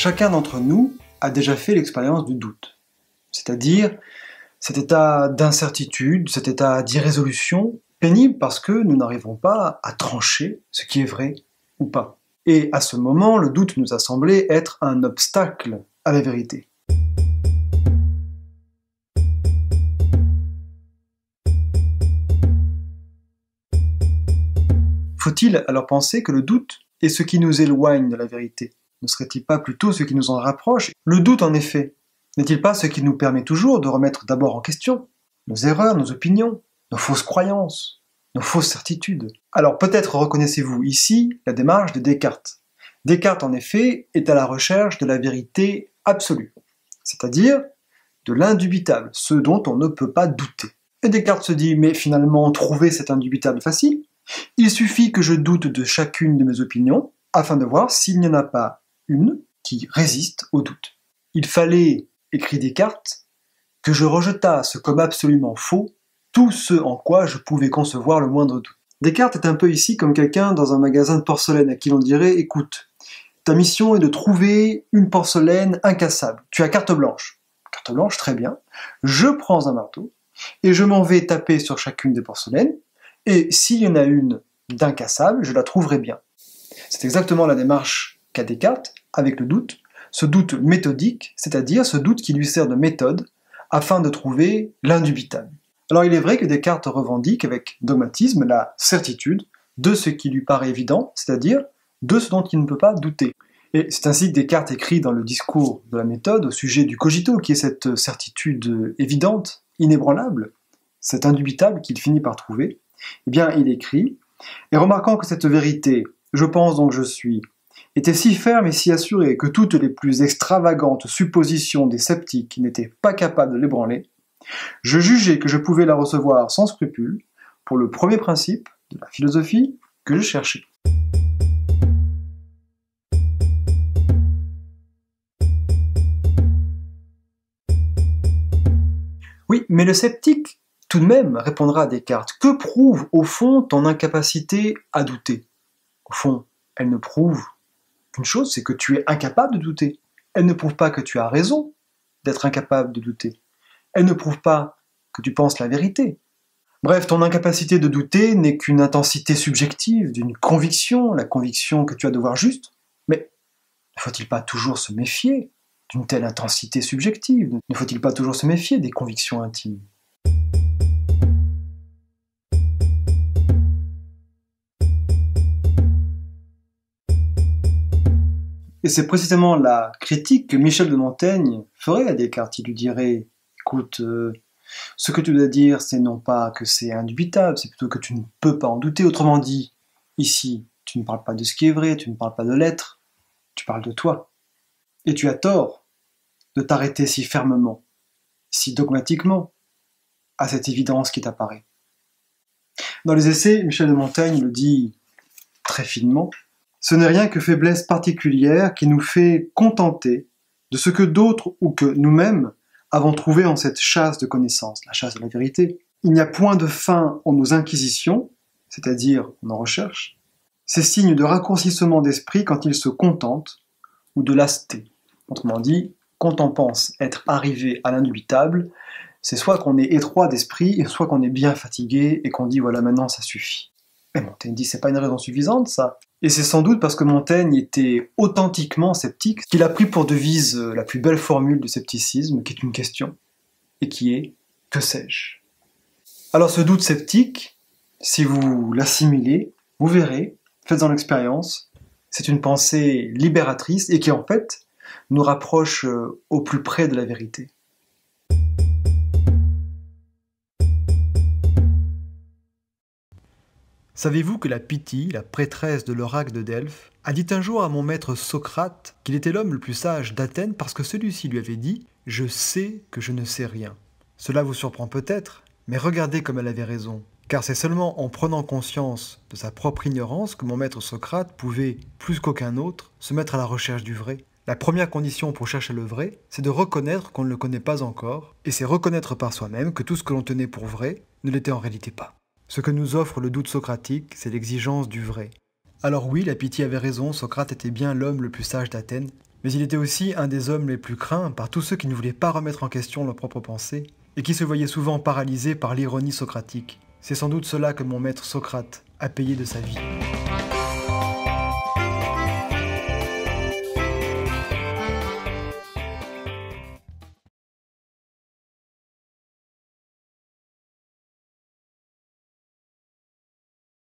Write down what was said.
Chacun d'entre nous a déjà fait l'expérience du doute, c'est-à-dire cet état d'incertitude, cet état d'irrésolution, pénible parce que nous n'arrivons pas à trancher ce qui est vrai ou pas. Et à ce moment, le doute nous a semblé être un obstacle à la vérité. Faut-il alors penser que le doute est ce qui nous éloigne de la vérité? Ne serait-il pas plutôt ce qui nous en rapproche? Le doute, en effet, n'est-il pas ce qui nous permet toujours de remettre d'abord en question nos erreurs, nos opinions, nos fausses croyances, nos fausses certitudes? Alors peut-être reconnaissez-vous ici la démarche de Descartes. Descartes, en effet, est à la recherche de la vérité absolue, c'est-à-dire de l'indubitable, ce dont on ne peut pas douter. Et Descartes se dit, mais finalement, trouver cet indubitable est facile. Il suffit que je doute de chacune de mes opinions, afin de voir s'il n'y en a pas une qui résiste au doute. Il fallait, écrit Descartes, que je rejetasse comme absolument faux tout ce en quoi je pouvais concevoir le moindre doute. Descartes est un peu ici comme quelqu'un dans un magasin de porcelaine à qui l'on dirait « Écoute, ta mission est de trouver une porcelaine incassable. Tu as carte blanche. » Carte blanche, très bien. Je prends un marteau et je m'en vais taper sur chacune des porcelaines, et s'il y en a une d'incassable, je la trouverai bien. C'est exactement la démarche qu'a Descartes avec le doute, ce doute méthodique, c'est-à-dire ce doute qui lui sert de méthode afin de trouver l'indubitable. Alors il est vrai que Descartes revendique avec dogmatisme la certitude de ce qui lui paraît évident, c'est-à-dire de ce dont il ne peut pas douter. Et c'est ainsi que Descartes écrit dans le discours de la méthode au sujet du cogito, qui est cette certitude évidente, inébranlable, cet indubitable qu'il finit par trouver. Eh bien, il écrit « Et remarquant que cette vérité, je pense donc je suis, était si ferme et si assurée que toutes les plus extravagantes suppositions des sceptiques n'étaient pas capables de l'ébranler, je jugeai que je pouvais la recevoir sans scrupule pour le premier principe de la philosophie que je cherchais. » Oui, mais le sceptique, tout de même, répondra à Descartes, que prouve au fond ton incapacité à douter? Au fond, elle ne prouve qu'une chose, c'est que tu es incapable de douter. Elle ne prouve pas que tu as raison d'être incapable de douter. Elle ne prouve pas que tu penses la vérité. Bref, ton incapacité de douter n'est qu'une intensité subjective d'une conviction, la conviction que tu as de voir juste. Mais ne faut-il pas toujours se méfier d'une telle intensité subjective? Ne faut-il pas toujours se méfier des convictions intimes? Et c'est précisément la critique que Michel de Montaigne ferait à Descartes. Il lui dirait, écoute, ce que tu dois dire, c'est non pas que c'est indubitable, c'est plutôt que tu ne peux pas en douter. Autrement dit, ici, tu ne parles pas de ce qui est vrai, tu ne parles pas de l'être, tu parles de toi. Et tu as tort de t'arrêter si fermement, si dogmatiquement, à cette évidence qui t'apparaît. Dans les essais, Michel de Montaigne le dit très finement, ce n'est rien que faiblesse particulière qui nous fait contenter de ce que d'autres ou que nous-mêmes avons trouvé en cette chasse de connaissances, la chasse de la vérité. Il n'y a point de fin en nos inquisitions, c'est-à-dire en nos recherches, ces signes de raccourcissement d'esprit quand ils se contentent, ou de lasté. Autrement dit, quand on pense être arrivé à l'indubitable, c'est soit qu'on est étroit d'esprit, soit qu'on est bien fatigué et qu'on dit voilà maintenant ça suffit. Mais Montaigne dit c'est pas une raison suffisante ça. Et c'est sans doute parce que Montaigne était authentiquement sceptique qu'il a pris pour devise la plus belle formule du scepticisme, qui est une question, et qui est « que sais-je » Alors ce doute sceptique, si vous l'assimilez, vous verrez, faites-en l'expérience, c'est une pensée libératrice et qui en fait nous rapproche au plus près de la vérité. Savez-vous que la Pythie, la prêtresse de l'oracle de Delphes, a dit un jour à mon maître Socrate qu'il était l'homme le plus sage d'Athènes parce que celui-ci lui avait dit « Je sais que je ne sais rien ». Cela vous surprend peut-être, mais regardez comme elle avait raison. Car c'est seulement en prenant conscience de sa propre ignorance que mon maître Socrate pouvait, plus qu'aucun autre, se mettre à la recherche du vrai. La première condition pour chercher le vrai, c'est de reconnaître qu'on ne le connaît pas encore, et c'est reconnaître par soi-même que tout ce que l'on tenait pour vrai ne l'était en réalité pas. Ce que nous offre le doute socratique, c'est l'exigence du vrai. Alors oui, la Pythie avait raison, Socrate était bien l'homme le plus sage d'Athènes, Mais il était aussi un des hommes les plus craints par tous ceux qui ne voulaient pas remettre en question leurs propres pensées, et qui se voyaient souvent paralysés par l'ironie socratique. C'est sans doute cela que mon maître Socrate a payé de sa vie.